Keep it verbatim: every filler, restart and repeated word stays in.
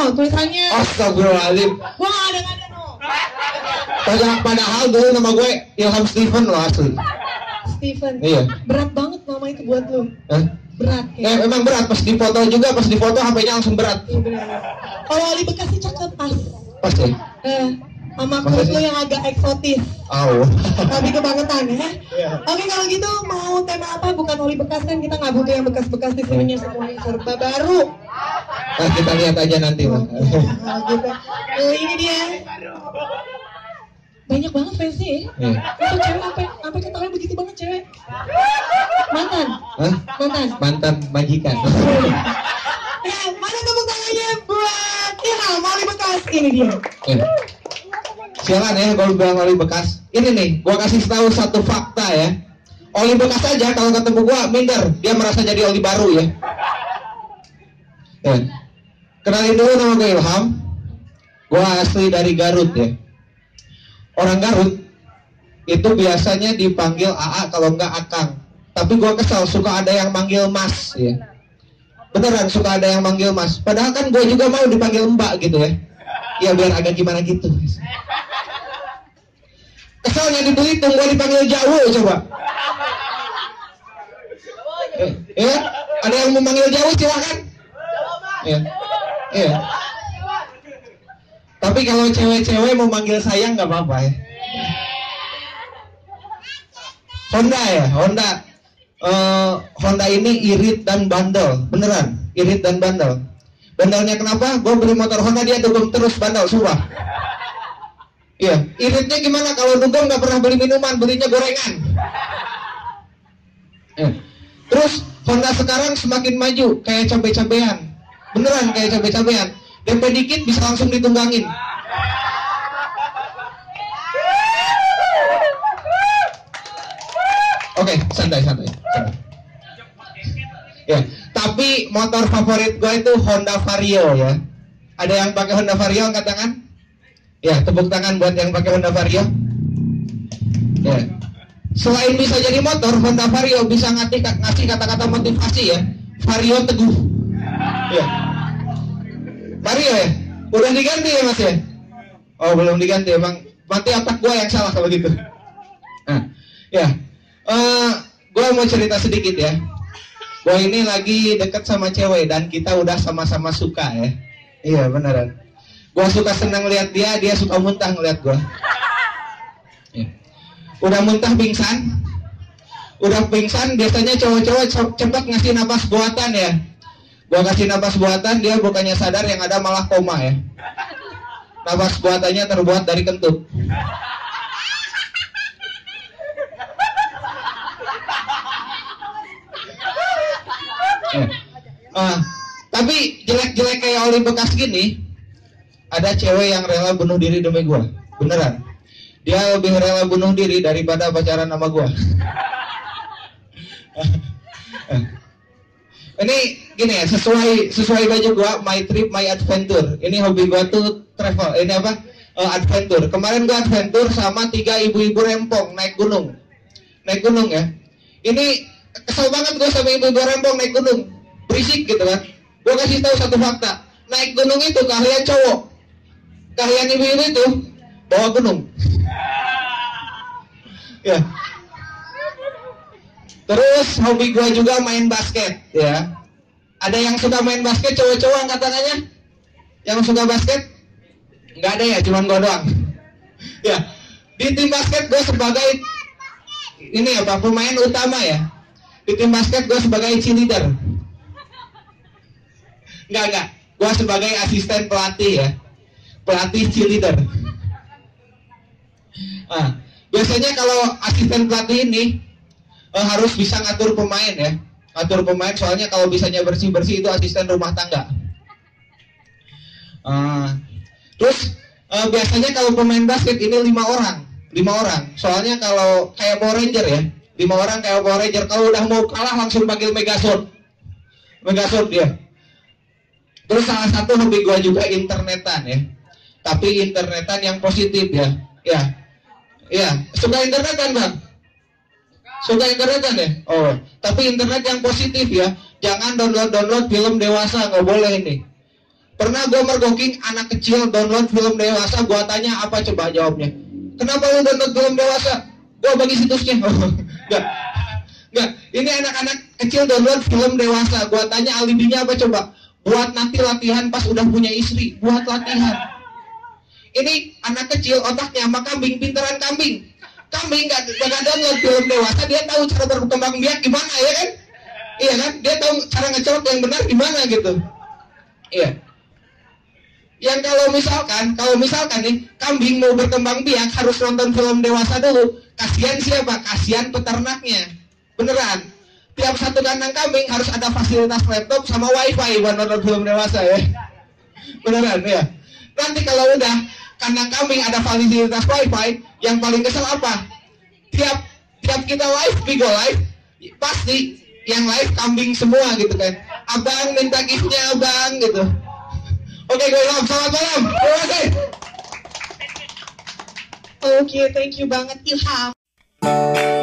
no tulisannya. Astagfirullahaladzim. Gua nggak ada nggak ada no. Padahal, padahal dulu nama gue Ilham Steven loh asli. Steven. Iya. Berat banget nama itu buat lu. Eh? Berat ya. Eh, emang berat pas difoto juga, pas difoto H P-nya langsung berat. Iya benar. Kalau Oli Bekas sih cakep pas. Pas ya? Eh, sama kulit lu yang agak eksotis. Oh. Tapi kebangetan ya. Iya. Oke kalau gitu mau tema apa? Bukan Oli Bekas kan kita nggak butuh yang bekas-bekas di sininya semuanya serba baru. Nah, kita lihat aja nanti lah. Nah, gitu. Oh, ini dia. Banyak banget fansnya ya. Iya. Itu cewek sampai sampai ketawa begitu banget cewek. Mantan. Hah? Mantan. Mantan majikan. Ya, mana tepuk tangannya buat Ilham Oli Bekas ini dia. Eh. Sialan ya kalau bilang Oli Bekas. Ini nih, gua kasih tahu satu fakta ya. Oli Bekas aja kalau ketemu gua minder, dia merasa jadi Oli baru ya. Ya. Kenalin dulu nama gue Ilham. Gua asli dari Garut ya. Orang Garut itu biasanya dipanggil A A kalau enggak Akang. Tapi gua kesal suka ada yang manggil Mas ya. Beneran suka ada yang manggil Mas. Padahal kan gue juga mau dipanggil Mbak gitu ya. Ya biar agak gimana gitu. Kesalnya di Belitung gue dipanggil Jawa coba. Eh, ya, ada yang mau manggil Jawa silakan. Ya, ya. Tapi kalau cewek-cewek mau manggil sayang nggak apa-apa ya. Honda ya, Honda. Uh, Honda ini irit dan bandel, beneran, irit dan bandel. Bandelnya kenapa? Gue beli motor Honda dia dugem terus bandel, sumpah. Iya, iritnya gimana? Kalau dugem nggak pernah beli minuman, belinya gorengan. Eh. Terus Honda sekarang semakin maju, kayak cabe-cabean, beneran kayak cabe-cabean. D P dikit bisa langsung ditunggangin. Oke, okay, santai, santai, santai. Ya, tapi motor favorit gue itu Honda Vario ya. Ada yang pakai Honda Vario angkat tangan? Ya, tepuk tangan buat yang pakai Honda Vario. Ya. Selain bisa jadi motor, Honda Vario bisa ngasih ngasih kata-kata motivasi ya. Vario teguh. Ya. Vario ya? Udah diganti ya Mas ya? Oh, belum diganti emang. Mati otak gue yang salah kalau gitu. Nah, ya. Uh, gue mau cerita sedikit ya. Gue ini lagi deket sama cewek dan kita udah sama-sama suka ya. Iya beneran. Gue suka senang lihat dia, dia suka muntah ngeliat gue. Ya. Udah muntah pingsan, udah pingsan biasanya cowok-cowok cepet ngasih napas buatan ya. Gue kasih napas buatan, dia bukannya sadar yang ada malah koma ya. Napas buatannya terbuat dari kentut. Ya. Uh, tapi jelek-jelek kayak Oli Bekas gini, ada cewek yang rela bunuh diri demi gue, beneran. Dia lebih rela bunuh diri daripada pacaran sama gue. Ini gini ya, sesuai sesuai baju gue, my trip, my adventure. Ini hobi gue tuh travel. Ini apa? Uh, adventure. Kemarin gue adventure sama tiga ibu-ibu rempong naik gunung, naik gunung ya. Ini kesel banget gue sama ibu-ibu rempong naik gunung, berisik gitu kan. Gue kasih tahu satu fakta, naik gunung itu keahlian cowok, keahlian ibu-ibu itu bawa gunung. Ya. Terus hobi gue juga main basket ya. Ada yang suka main basket cowok-cowok angkat tangannya? Yang suka basket? Nggak ada ya, cuman gue doang. Ya. Di tim basket gue sebagai ini apa pemain utama ya. Di tim basket gue sebagai cheerleader. Enggak, enggak. Gue sebagai asisten pelatih ya. Pelatih cheerleader. Nah, biasanya kalau asisten pelatih ini eh, harus bisa ngatur pemain ya. Ngatur pemain soalnya kalau bisanya bersih-bersih itu asisten rumah tangga. Uh, terus eh, biasanya kalau pemain basket ini lima orang. Lima orang. Soalnya kalau kayak Power Ranger ya. Lima orang kayak Power Ranger, kalau udah mau kalah langsung panggil Megazord. Megazord dia. Terus salah satu hobi gua juga internetan ya. Tapi internetan yang positif ya. Ya. Ya, suka internetan Bang? Suka internetan ya? Oh, tapi internet yang positif ya. Jangan download-download film dewasa, nggak boleh ini. Pernah gue mergoking anak kecil download film dewasa, gue tanya apa coba jawabnya? Kenapa lu download film dewasa? Gue bagi situsnya. Enggak. Enggak. Ini anak-anak kecil download film dewasa, gue tanya alibinya apa coba? Buat nanti latihan pas udah punya istri, buat latihan. Ini anak kecil otaknya sama kambing, pinteran kambing. Kambing gak, gak download film dewasa, dia tahu cara berkembang biak gimana ya kan? Iya kan? Dia tahu cara ngecolok yang benar gimana gitu. Iya. Yang kalau misalkan, kalau misalkan nih kambing mau berkembang biak harus nonton film dewasa dulu. Kasihan siapa? Kasihan peternaknya. Beneran. Tiap satu kandang kambing harus ada fasilitas laptop sama wifi buat nonton film dewasa ya. Beneran ya. Nanti kalau udah kandang kambing ada fasilitas wifi, yang paling kesel apa? Tiap tiap kita live, Bigo live, pasti yang live kambing semua gitu kan. Abang minta giftnya abang gitu. Oke, gue Ilham, selamat malam. Terima kasih. Oke, thank you banget Ilham.